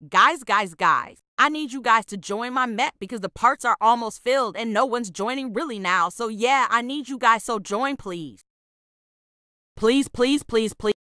Guys, I need you guys to join my Met because the parts are almost filled and no one's joining really now. So yeah, I need you guys, so join please. Please.